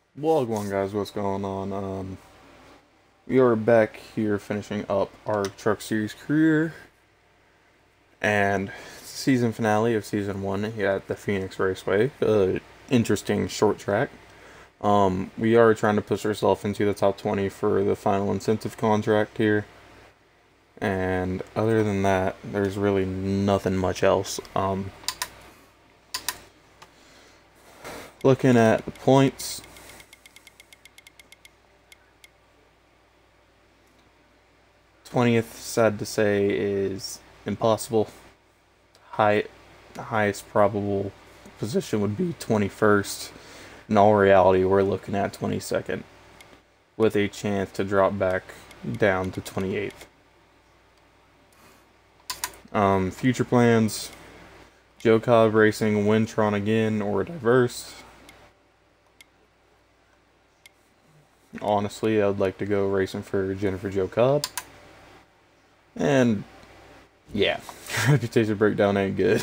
One guys, what's going on? We are back here finishing up our Truck Series career and season finale of season one here at the Phoenix Raceway. Interesting short track. We are trying to push ourselves into the top 20 for the final incentive contract here. And other than that, there's really nothing much else. Looking at the points. 20th, sad to say, is impossible. Highest probable position would be 21st. In all reality, we're looking at 22nd, with a chance to drop back down to 28th. Future plans: Joe Cobb racing Wintron again or diverse. Honestly, I'd like to go racing for Jennifer Joe Cobb. And yeah, reputation breakdown ain't good.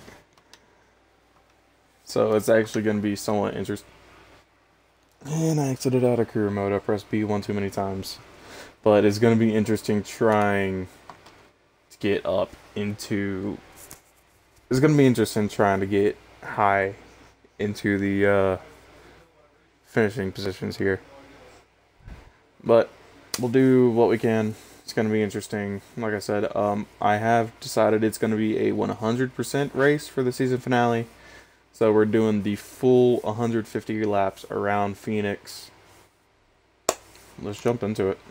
So it's actually going to be somewhat interesting. And I exited out of career mode. I pressed B one too many times. But it's going to be interesting trying to get up into... It's going to be interesting trying to get high into the finishing positions here. But we'll do what we can. It's going to be interesting. Like I said, I have decided it's going to be a 100% race for the season finale. So we're doing the full 150 laps around Phoenix. Let's jump into it.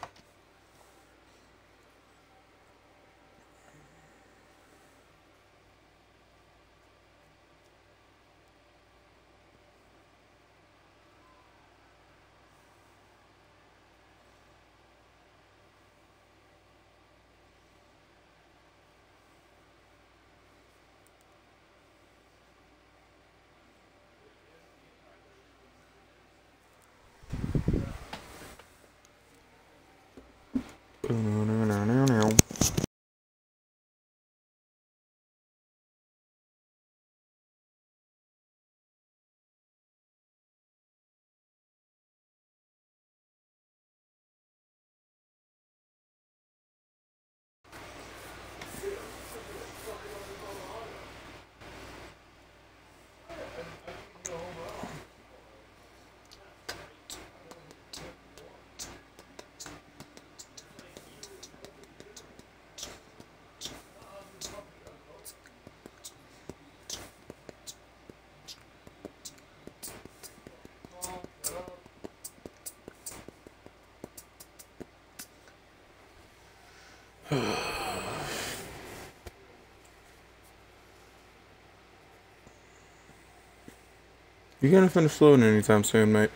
You gonna finish loading anytime soon, mate?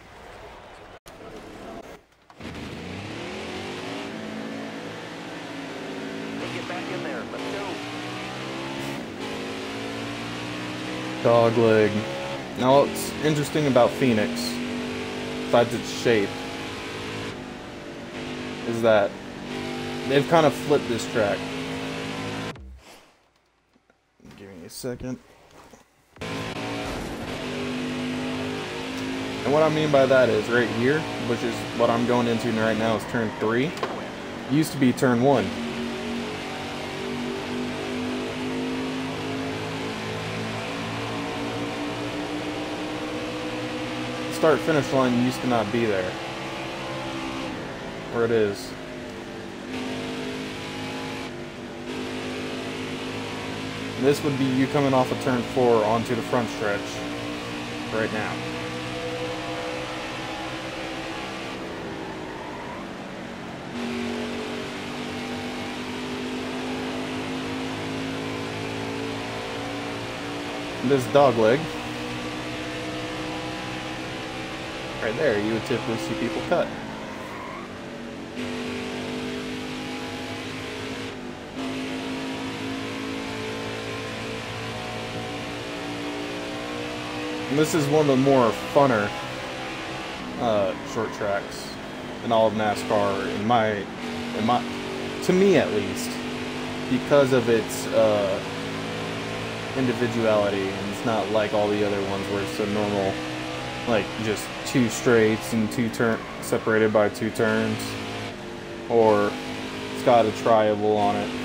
Get back in there. Let's go. Dog leg. Now, what's interesting about Phoenix, besides its shape, is that they've kind of flipped this track. Give me a second. And what I mean by that is right here, which is what I'm going into right now, is turn 3. Used to be turn 1. Start finish line used to not be there. Where it is. This would be you coming off of turn 4 onto the front stretch right now. This dog leg right there, you would typically see people cut. And this is one of the more funner short tracks in all of NASCAR, to me at least, because of its individuality, and it's not like all the other ones where it's a normal like just two straights and separated by two turns, or it's got a triable on it.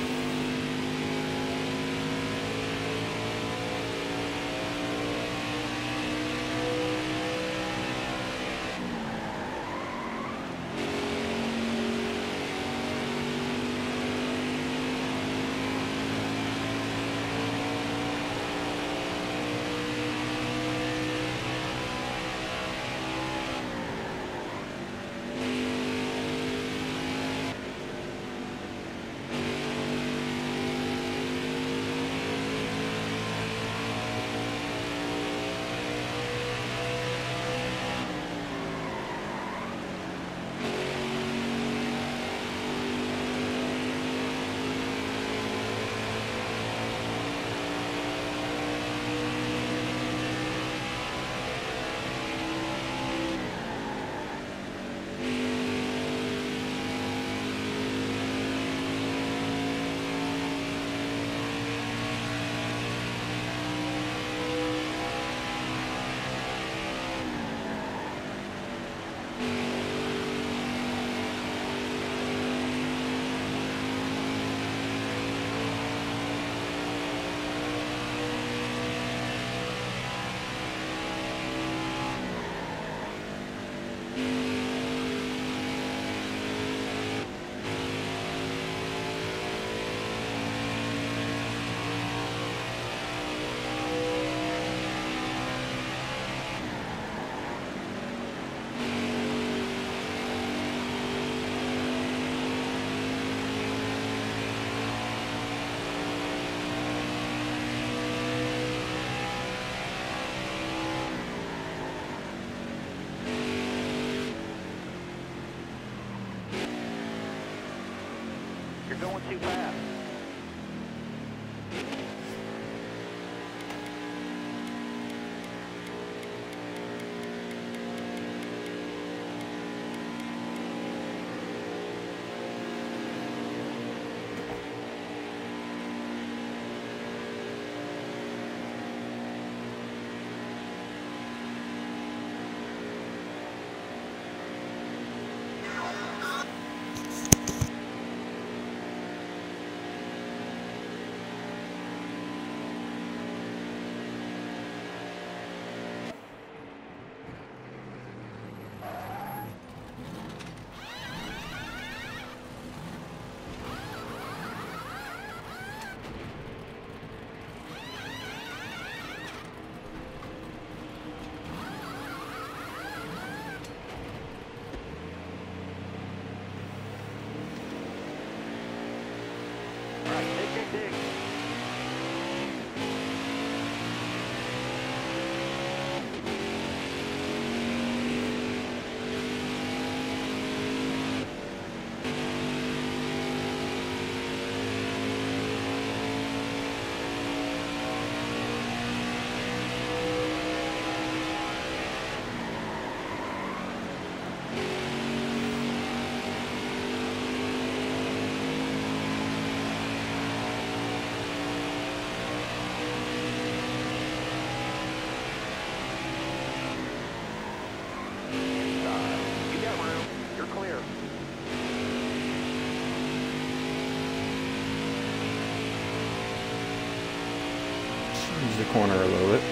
You're going too fast. All right, dig. You got room. You're clear. Use the corner a little bit.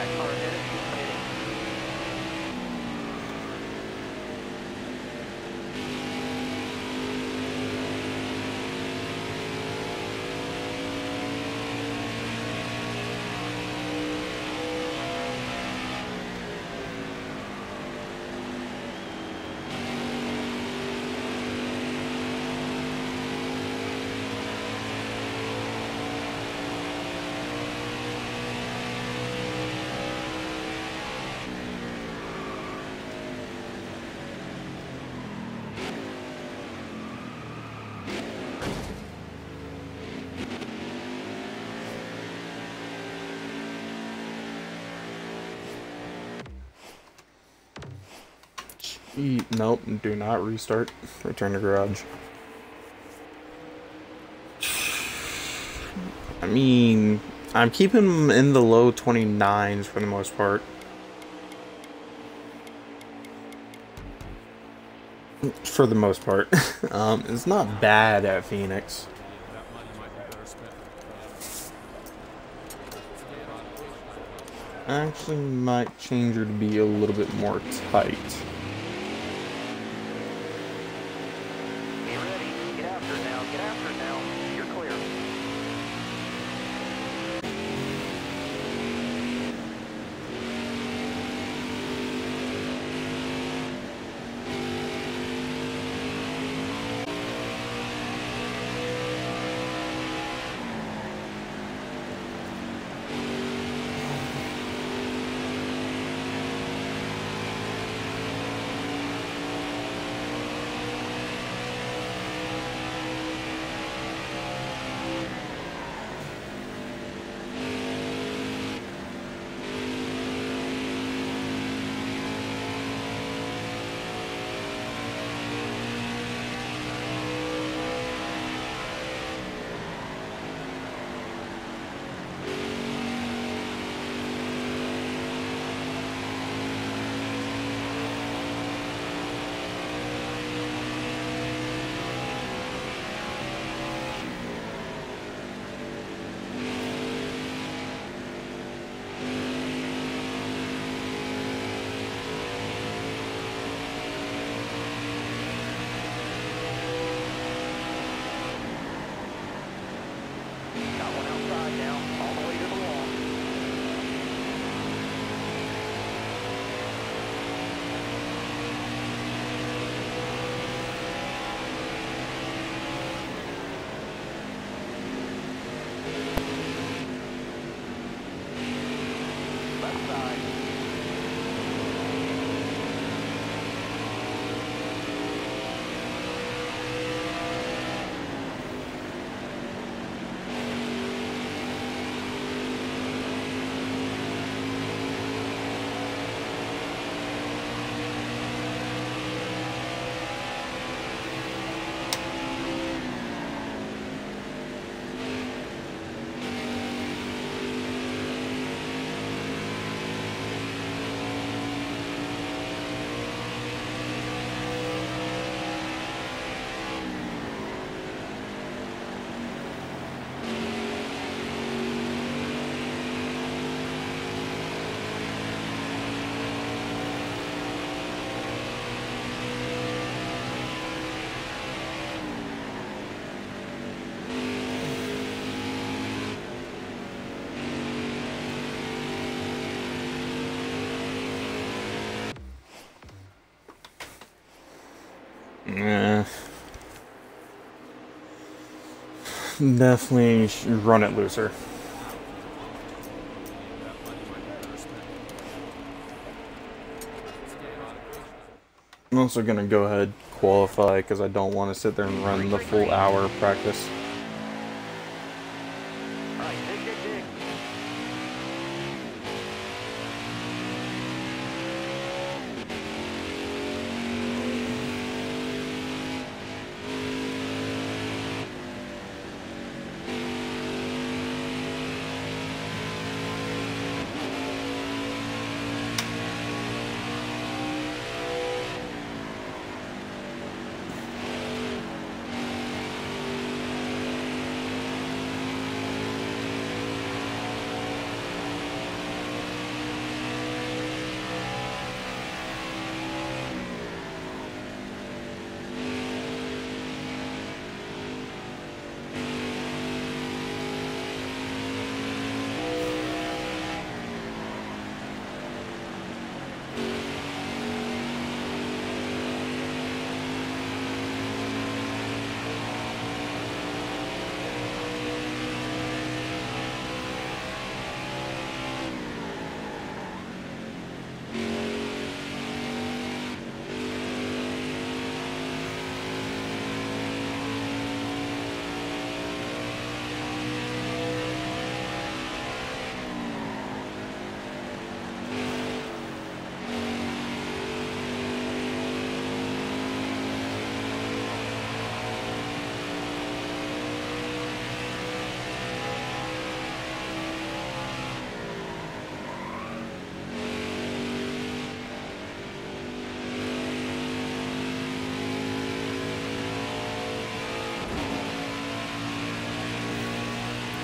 NASCAR headed to pit. Nope, do not restart. Return to garage. I mean, I'm keeping them in the low 29s for the most part. For the most part. It's not bad at Phoenix. I actually might change her to be a little bit more tight. Be ready. Get after it now. Get after it now. You're clear. Got one outside now. All the way to the wall. Left side. Nah. Definitely run it looser. I'm also gonna go ahead qualify because I don't want to sit there and run the full hour of practice. All right, dig, dig, dig.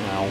Ow.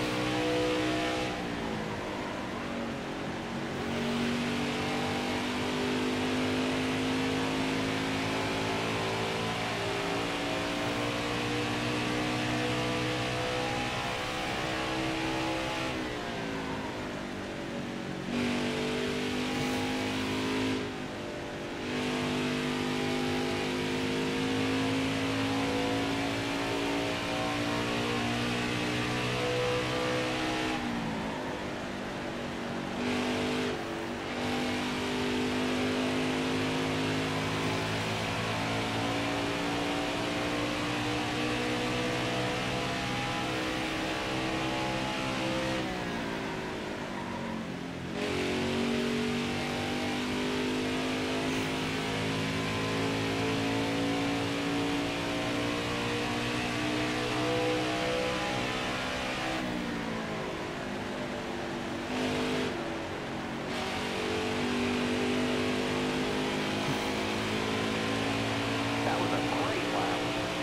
That was a great lap.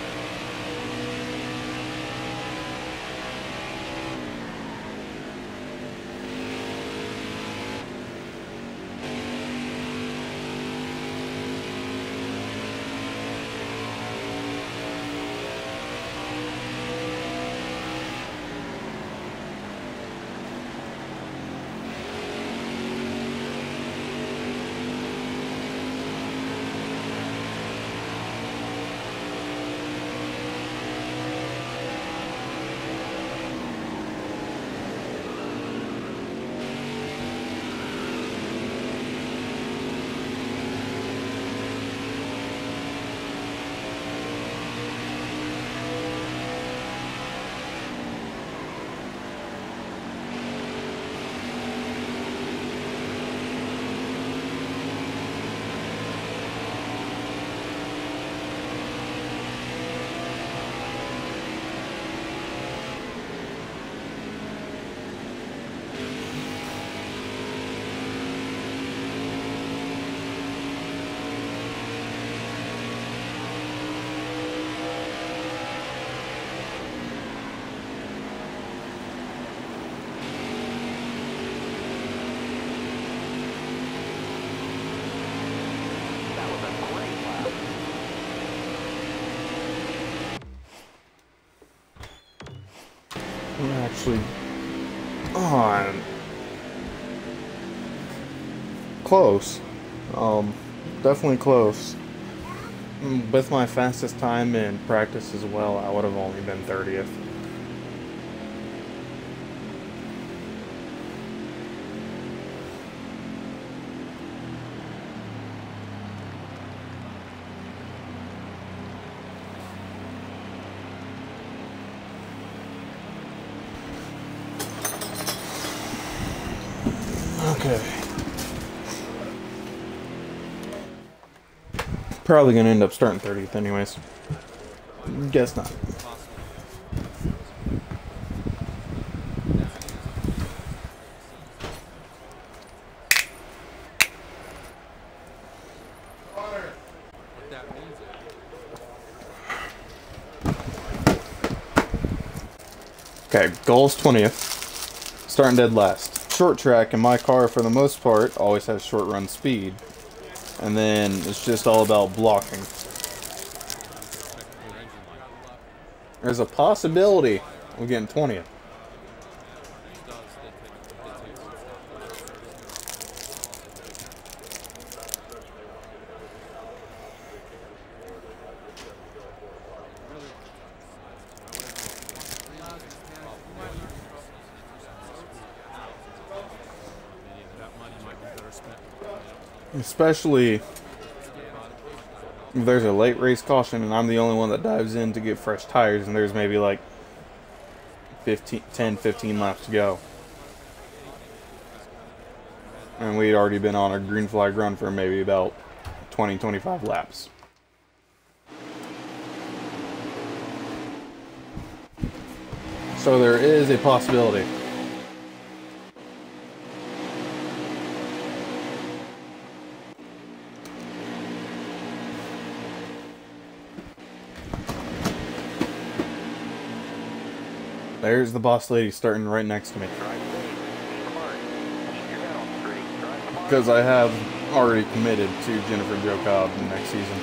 That was a great lap. I'm actually on close. Definitely close. With my fastest time in practice as well, I would have only been 30th. Okay. Probably gonna end up starting 30th anyways. Guess not. Okay, goal's 20th. Starting dead last. Short track in my car, for the most part, always has short run speed. And then it's just all about blocking. There's a possibility of getting 20th. Especially if there's a late race caution and I'm the only one that dives in to get fresh tires and there's maybe like 10, 15 laps to go. And we'd already been on a green flag run for maybe about 20, 25 laps. So there is a possibility. There's the boss lady starting right next to me. Drive safe. Keep smart. Keep your head on straight. Drive smart. Because I have already committed to Jennifer Jo Cobb next season.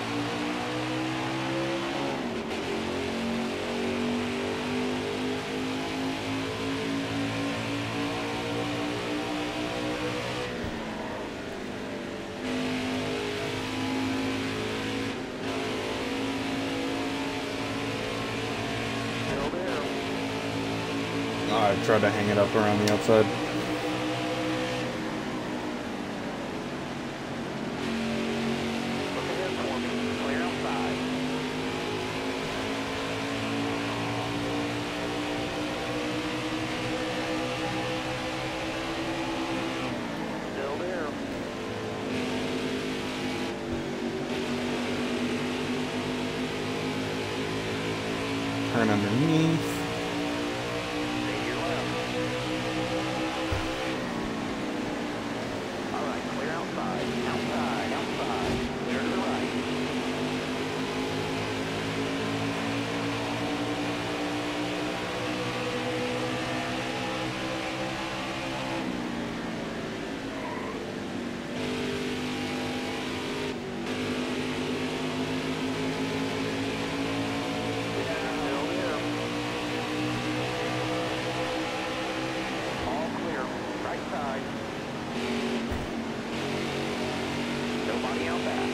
Still there. I tried to hang it up around the outside. Look ahead for me. Clear outside. Still there. Turn underneath. Stay to your left. All right, clear outside. Outside, outside. Clear to the right. Still there. All clear. Right side. Nobody out back.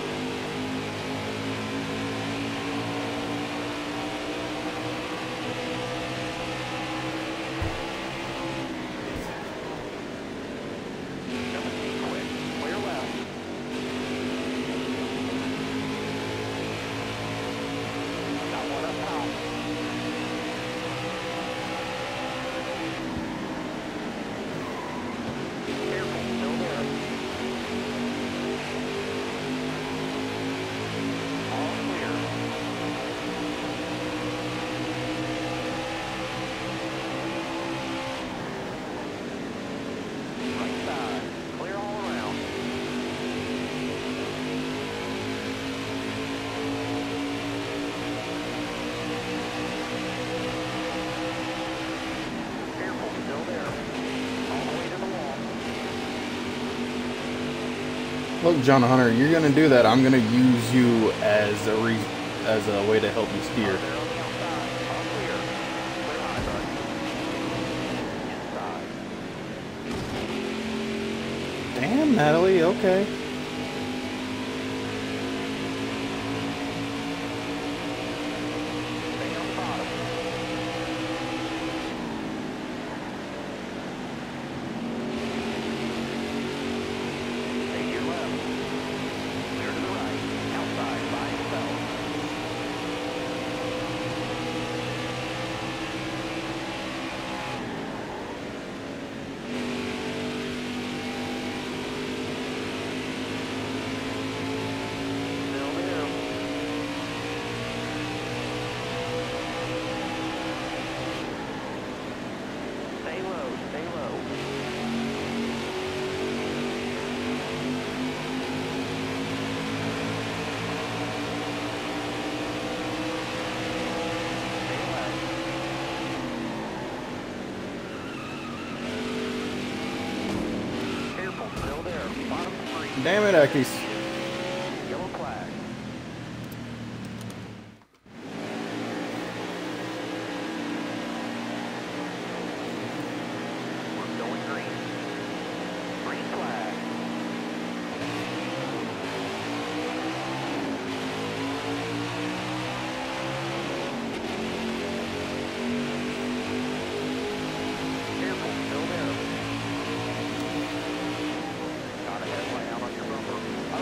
Coming in quick. Clear left. Got one up top. Careful, still there. All clear. Right side. Clear all around. Careful, still there. All the way to the wall. Look, John Hunter, you're gonna do that. I'm gonna use you as a way to help me steer. There on the outside. All clear. Clear high, bud. Inside. Damn, Natalie. Okay. Stay on the bottom. Stay to your left. Clear to the right. Outside by itself. Still there. Stay low, stay low. Stay left. Careful, still there. Bottom three. Damn it, Ekis. Yellow flag. We're going green. Green flag. Careful, still there. Got a headlight out on your bumper.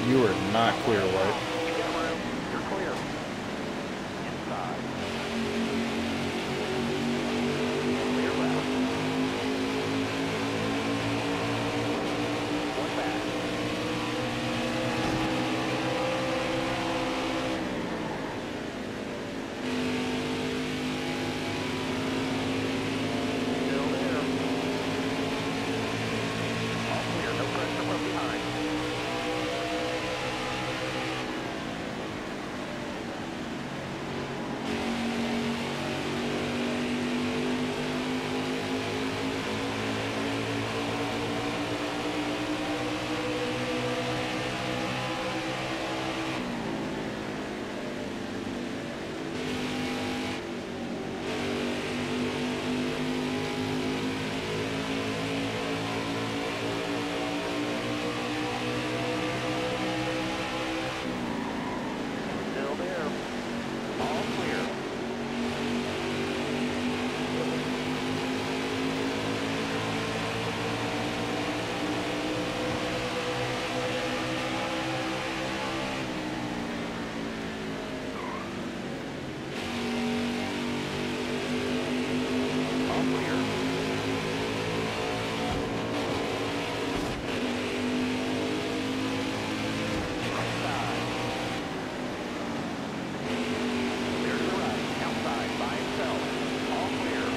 You are not clear, White. You got room. You're clear. Inside. Clear left. One back. Still there. All clear. No pressure from behind. Still there. All clear. All clear. Outside. Clear to the right. Outside by itself. All clear.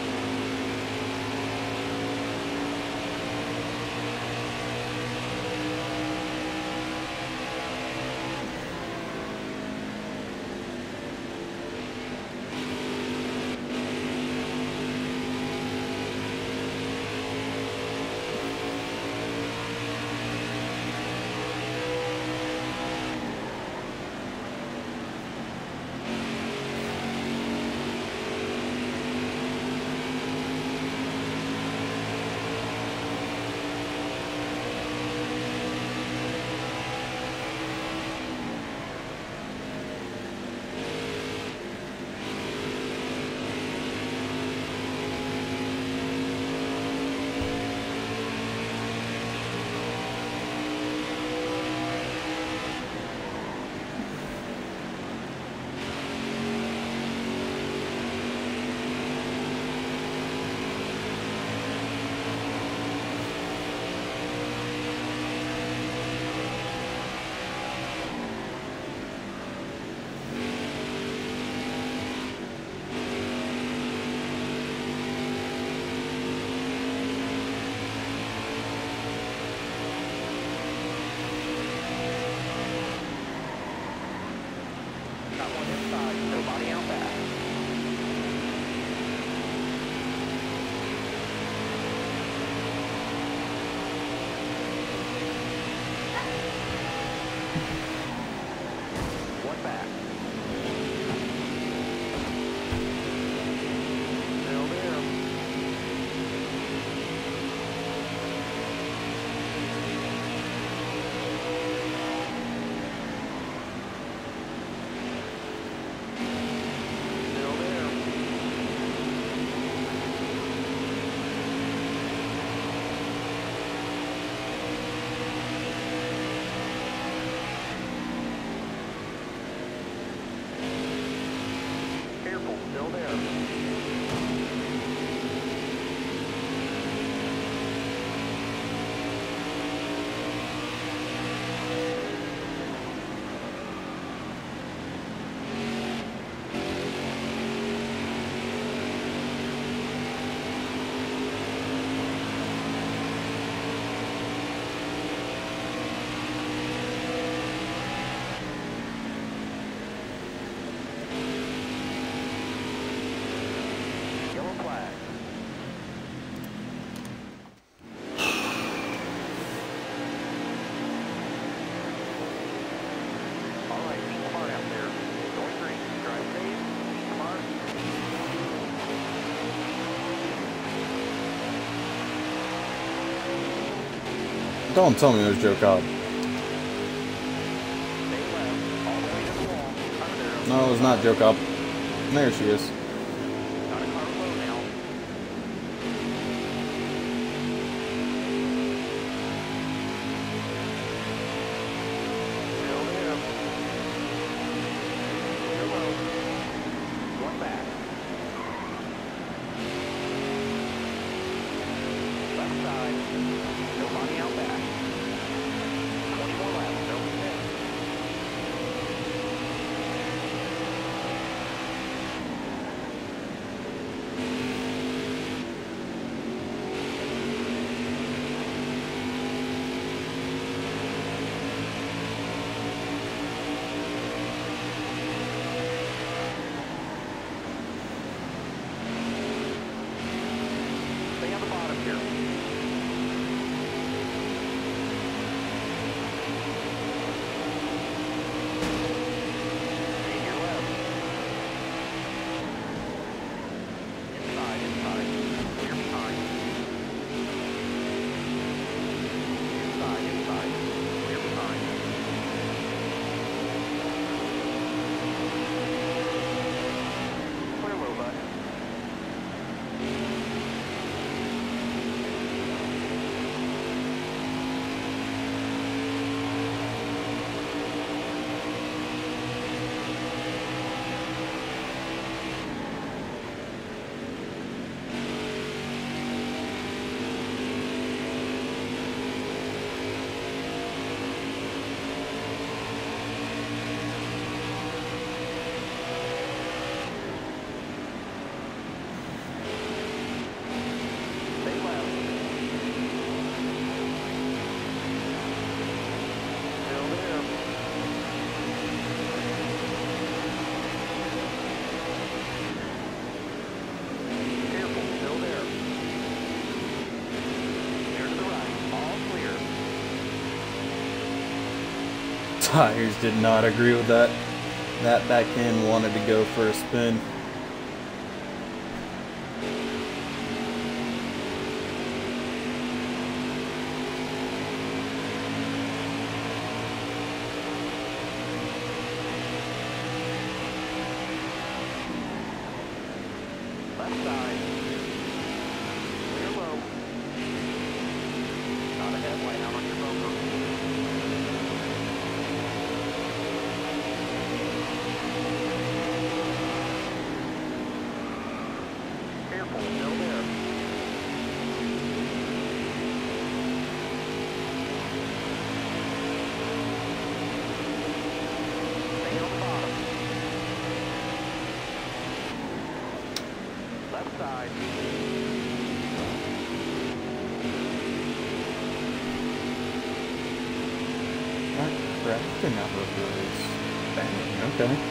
Got one inside. Nobody out back. One back. Still there. Still there. Careful, still there. Yellow flag. All right, be smart out there. Going green. Drive safe. Be smart. Don't tell me there's Joe Cobb. Stay left. All the way to the wall. Under there. No, it's not Joe Cobb. There she is. Got a car low now. Tires did not agree with that. That back end wanted to go for a spin. Left side. Clear low. Not a headlight out on your bumper. Careful, still there. Stay on the bottom. Left side. That crap did not look really bang. Okay.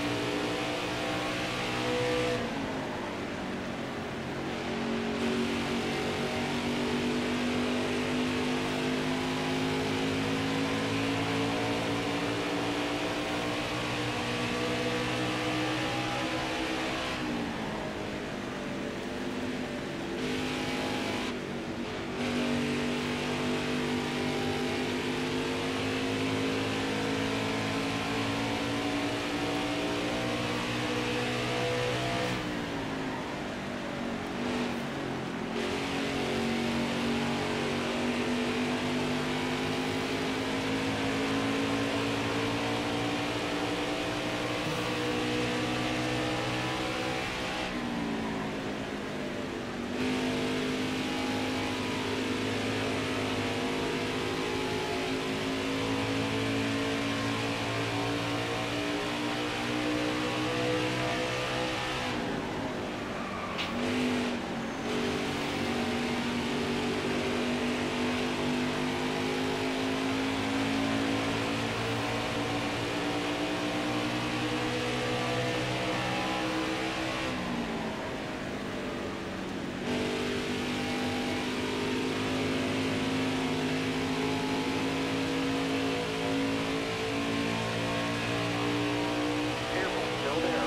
Careful, still there.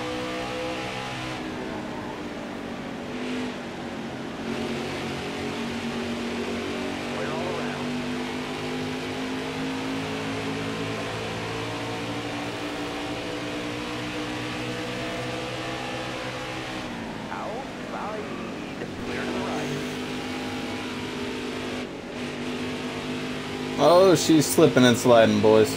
Clear all around. Outside. Clear to the right. Oh, she's slipping and sliding, boys.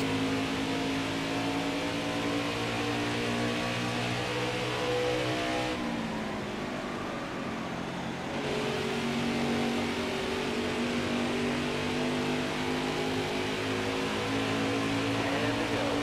And we go.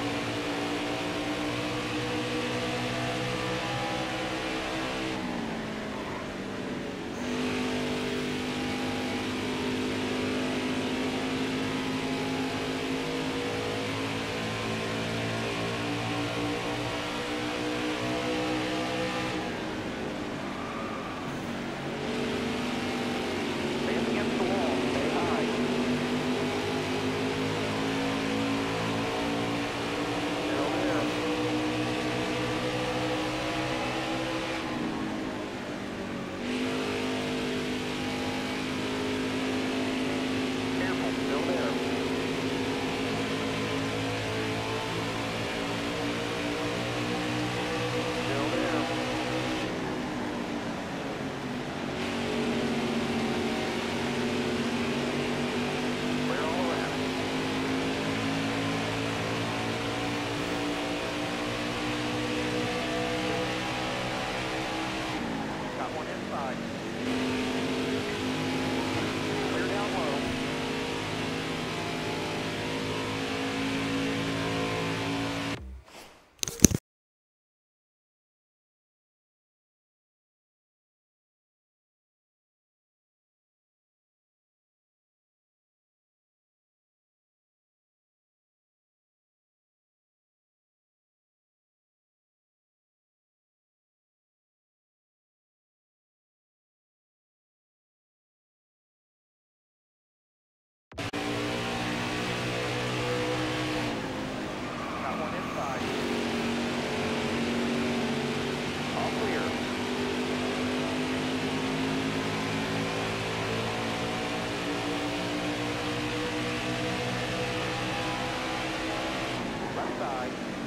inside.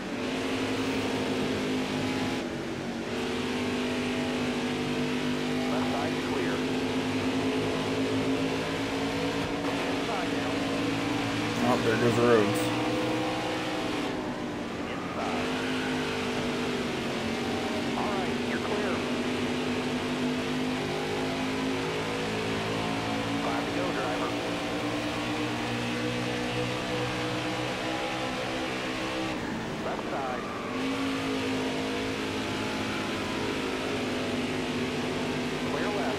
Left side is clear. Inside now. Oh, there goes Rhodes. Inside. All right, you're clear. Glad to go, driver. Left side. Clear left.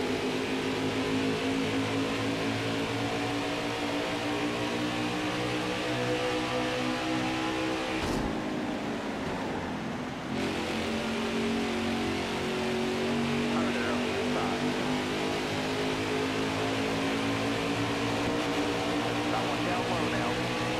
Turn arrow inside. Got one down low now.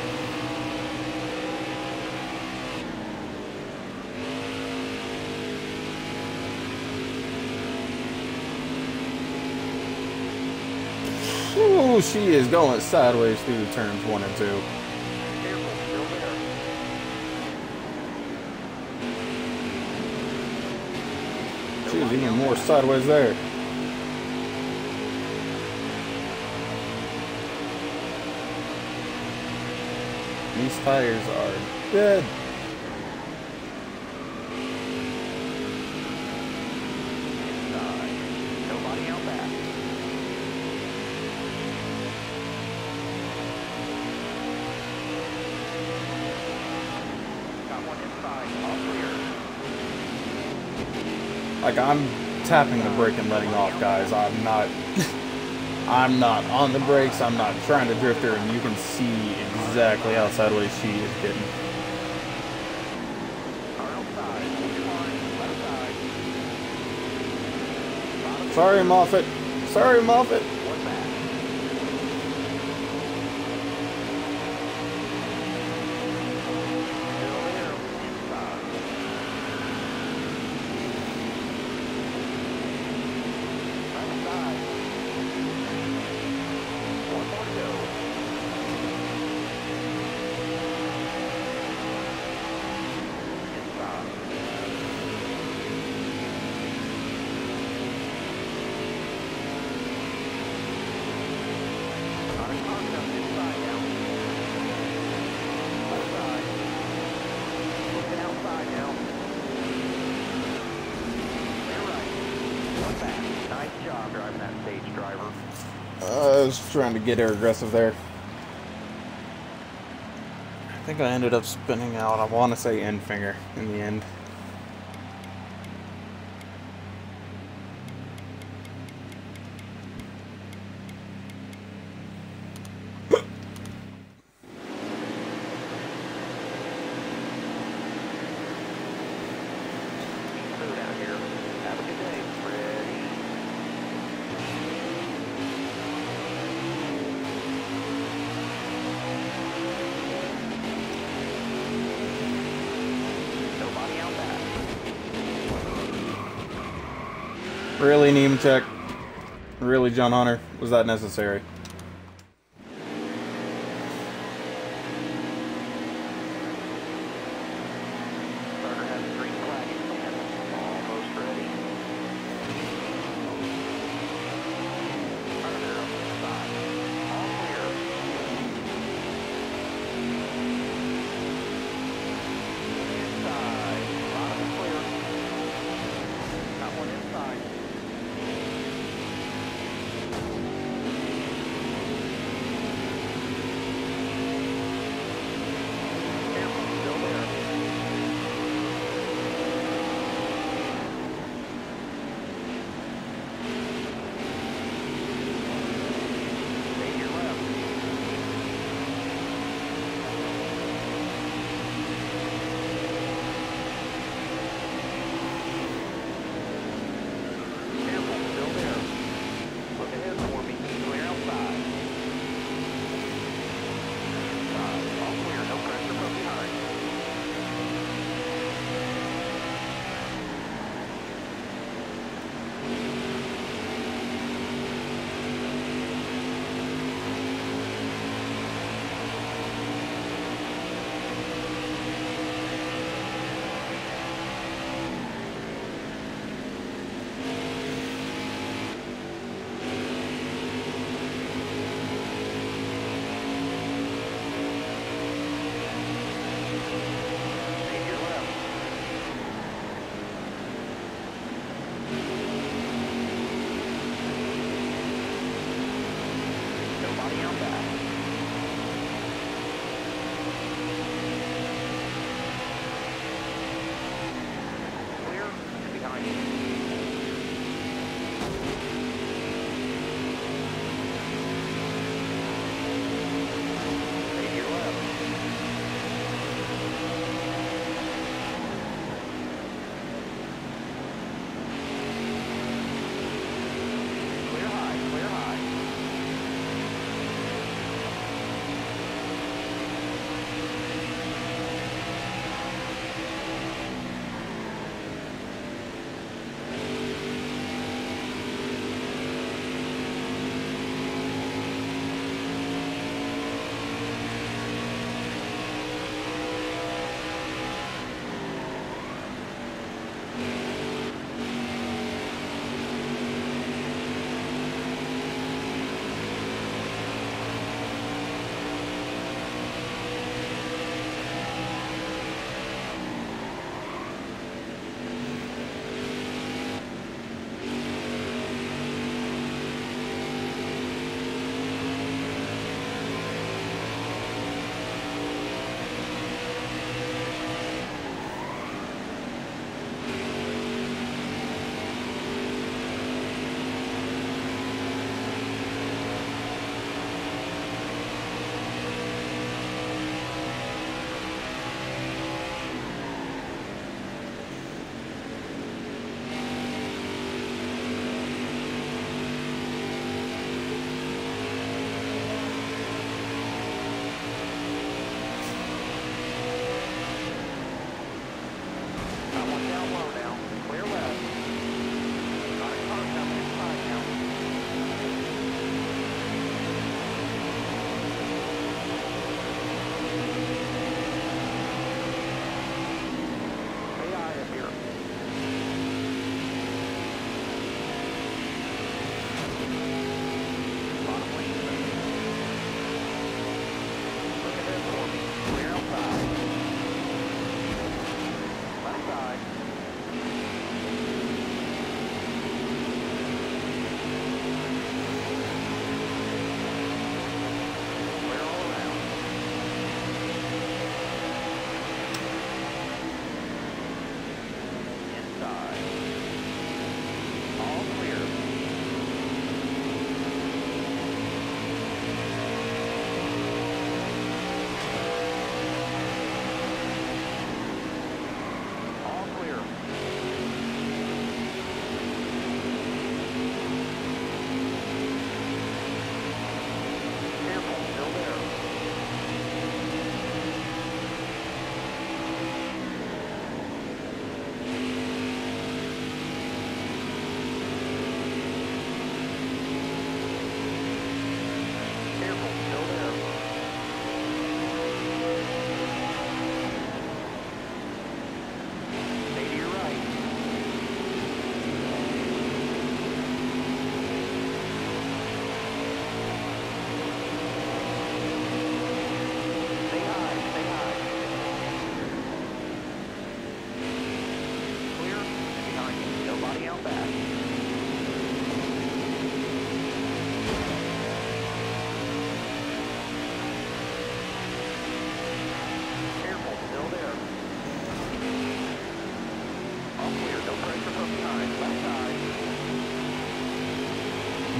Ooh, she is going sideways through the turns 1 and 2. Careful, still there. She was even more sideways there. These tires are dead. Inside. Nobody out back. Got one inside. All clear. Like, I'm tapping the brake and letting off, guys. I'm not I'm not on the brakes. I'm not trying to drift her, and you can see exactly how sideways she is getting. Sorry, Moffat. Sorry, Moffat. One back. Still there. Inside. Left side. One more to go. Inside. Not a concept inside now. Left side. Looking outside now. Clear right. One back. Nice job driving that stage, driver. I was trying to get her aggressive there. I think I ended up spinning out. I want to say end finger in the end. Food out here. Have a good day. Ready. Nobody out back. Really, Nemechek? Really, John Hunter? Was that necessary? Starter has a green flag in hand. Almost ready. Turn arrow inside. All clear. Inside. Bottom is clear. Got one inside.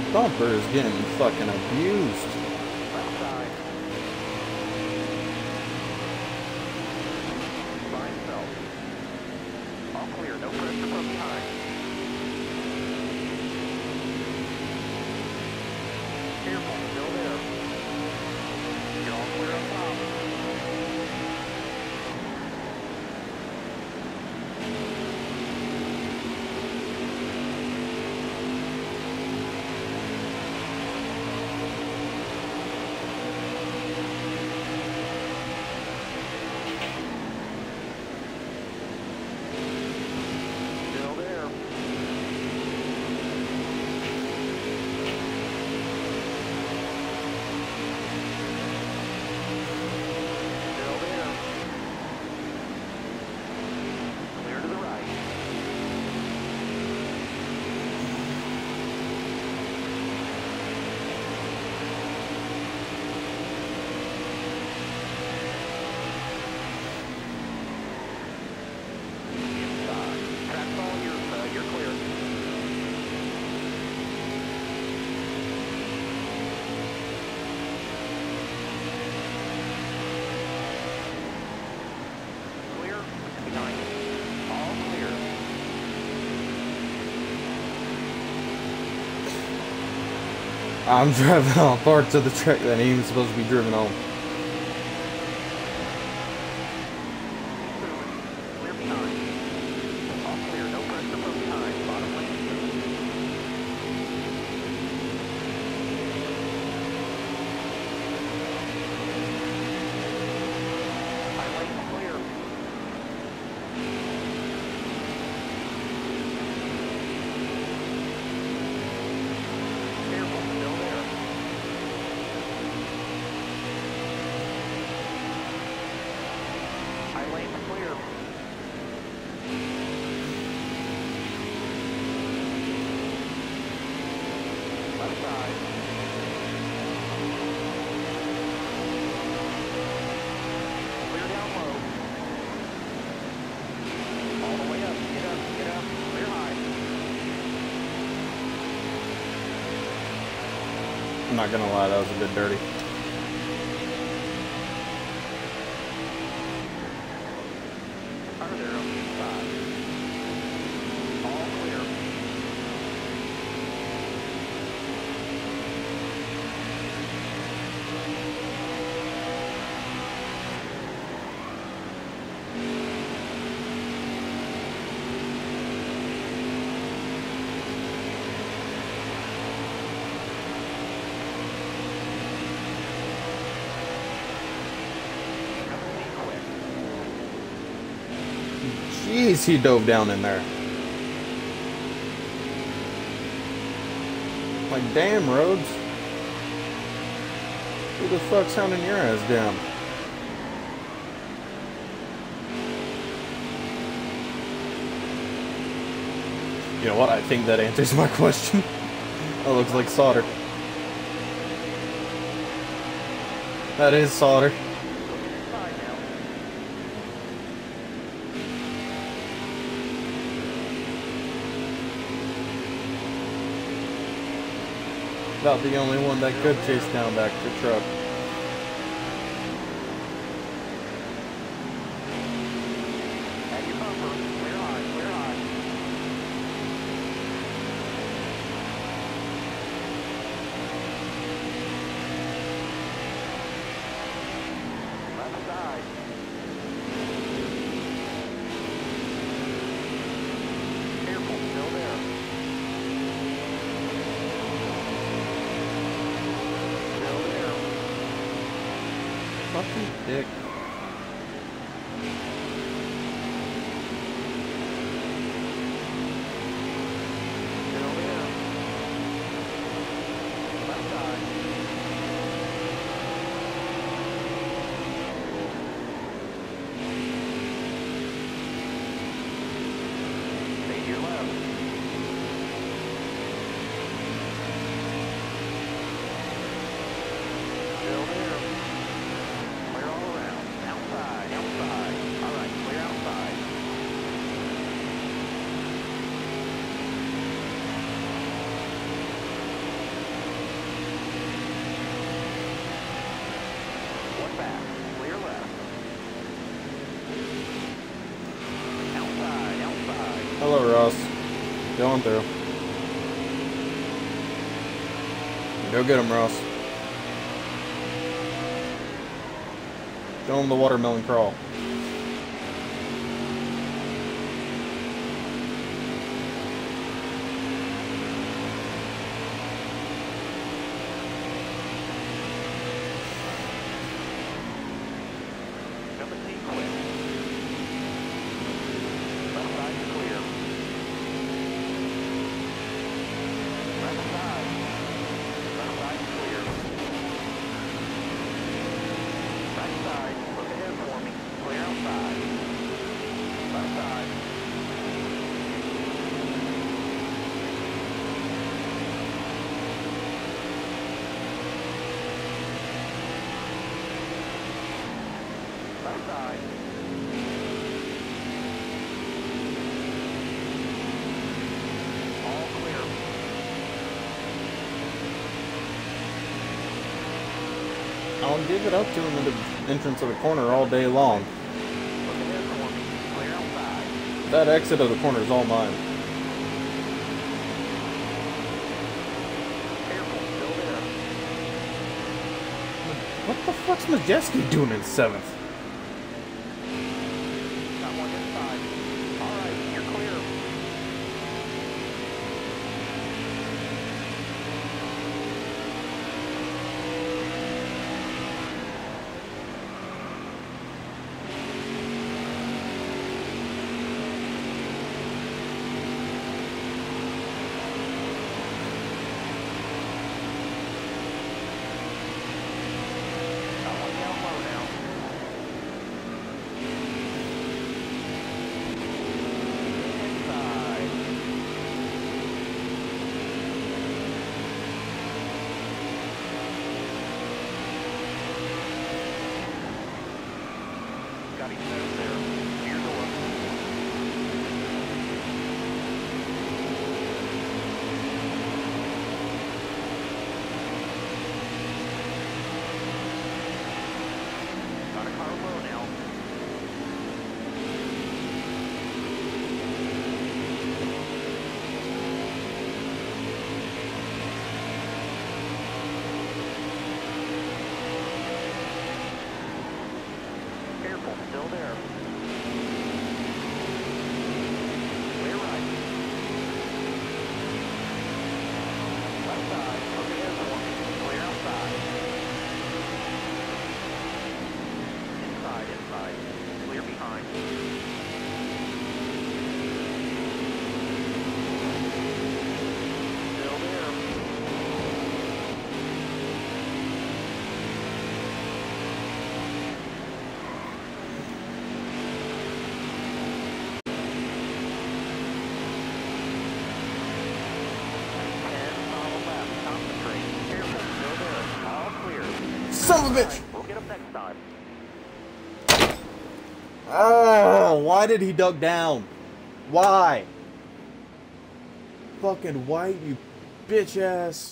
bumper is getting fucking abused. Left side. Line self. All clear. No pressure from behind. Careful. Still there. You're all clear on top. Still there. Still there. Clear to the right. Inside. Track's all yours, you're clear. Clear. Behind you. All clear. I'm driving on parts of the track that ain't even supposed to be driven on. Clear behind. All clear. No pressure from behind. Bottom lane smooth. High lane clear. Careful. Still there. High lane clear. Left side. Clear down low. All the way up. Get up. Get up. Clear high. I'm not gonna lie, that was a bit dirty. Under there on the inside. All clear. Coming in quick. Jeez, he dove down in there. Like, damn, Rhodes. Who the fuck's hounding your ass down? You know what? I think that answers my question. That looks like solder. That is solder. Looking inside now. About the only one that could chase down back to truck. At your bumper. Clear high. Clear high. Left side. Careful. Still there. Still there. Fucking dick. Still there. Left side. Stay to your left. Still there. Clear all around. Outside. Outside. All Ross. Going through. Go get him, Ross. Show him the watermelon crawl. I'll give it up to him in the entrance of the corner all day long. That exit of the corner is all mine. What the fuck's Majeski doing in 7th? Son of a bitch! We'll get him next time. Oh, why did he duck down? Why? Fucking white, you bitch ass.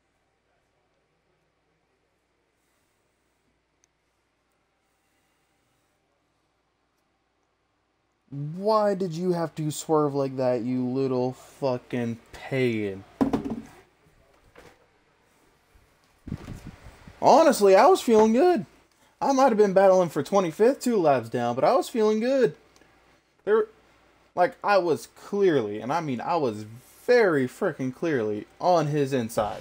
Why did you have to swerve like that, you little fucking pagan? Honestly, I was feeling good. I might have been battling for 25th 2 laps down, but I was feeling good. I was clearly, and I mean I was very freaking clearly on his inside.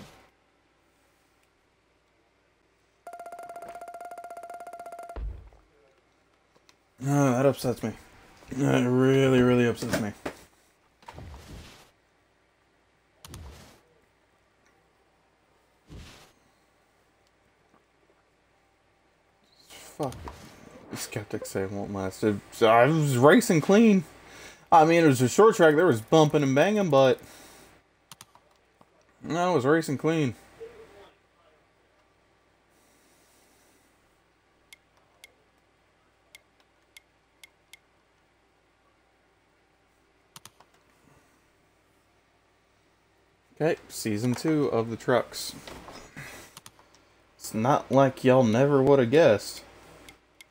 Oh, that upsets me. That really, really upsets me. Fuck. The skeptics say it won't last. I was racing clean. I mean, it was a short track. There was bumping and banging, but I was racing clean. Okay, season 2 of the trucks. It's not like y'all never would have guessed.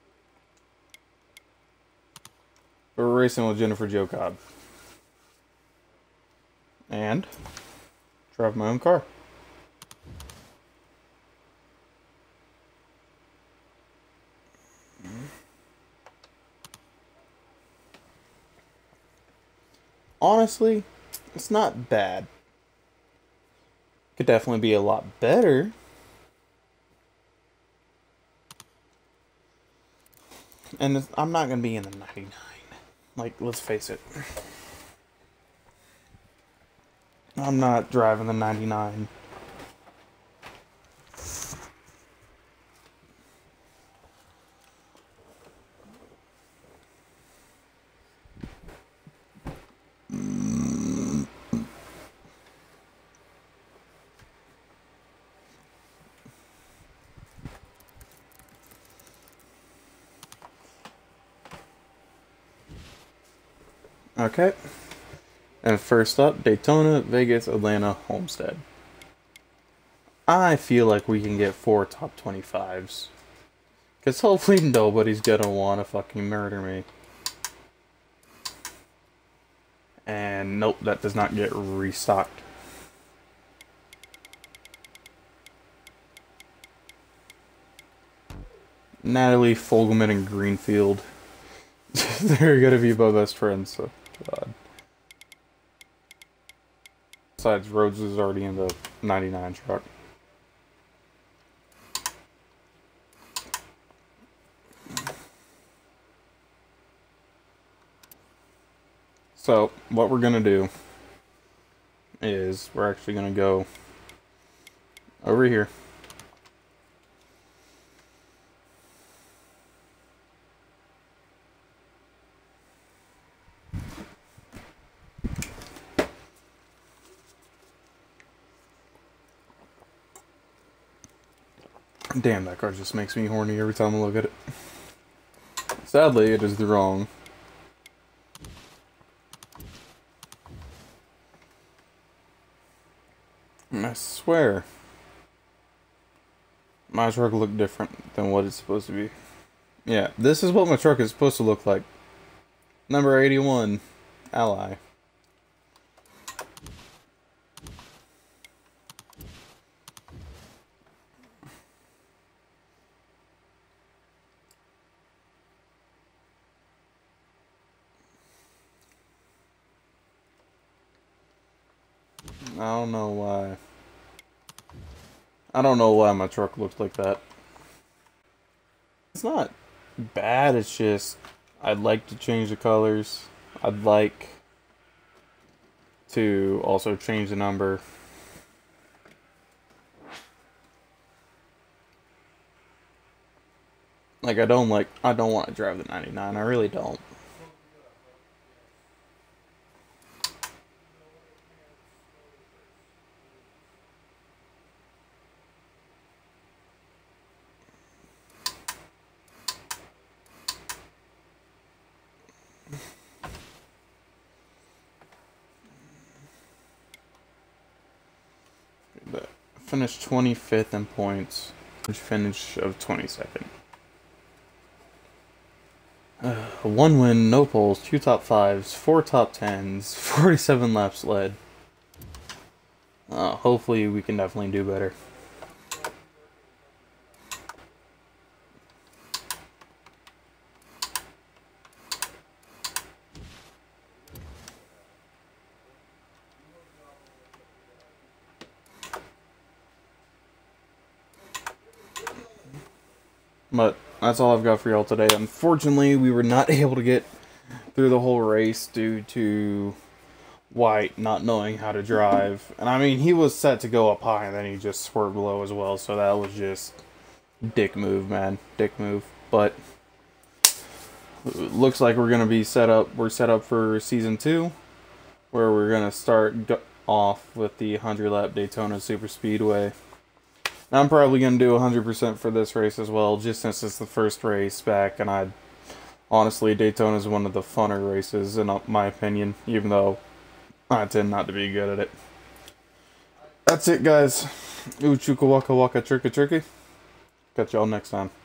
We're racing with Jennifer Jo Cobb. and drive my own car. Honestly, it's not bad. Could definitely be a lot better. And I'm not going to be in the 99. Like, let's face it. I'm not driving the 99. Okay. And first up, Daytona, Vegas, Atlanta, Homestead. I feel like we can get 4 top 25s. Because hopefully nobody's gonna want to fucking murder me. And nope, that does not get restocked. Natalie, Fogelman, and Greenfield. They're gonna be my best friends, so God. Besides, Rhodes is already in the 99 truck. So, what we're gonna do is we're actually gonna go over here. Damn, that car just makes me horny every time I look at it. Sadly, it is the wrong. And I swear, my truck looked different than what it's supposed to be. Yeah, this is what my truck is supposed to look like. Number 81, Ally. I don't know why. I don't know why my truck looks like that. It's not bad, it's just I'd like to change the colors. I'd like to also change the number. Like I don't want to drive the 99. I really don't. But finished 25th in points. Finish of 22nd. 1 win, no poles, 2 top 5s, 4 top 10s, 47 laps led. Hopefully we can definitely do better. But that's all I've got for y'all today. Unfortunately, we were not able to get through the whole race due to White not knowing how to drive. And I mean, he was set to go up high and then he just swerved low as well. So that was just dick move, man. Dick move. But looks like we're going to be set up. We're set up for season 2, where we're going to start off with the 100 lap Daytona Super Speedway. I'm probably going to do 100% for this race as well, just since it's the first race back, and honestly, Daytona is one of the funner races, in my opinion, even though I tend not to be good at it. That's it, guys. Ooh, chuka waka waka, tricka tricky. Catch y'all next time.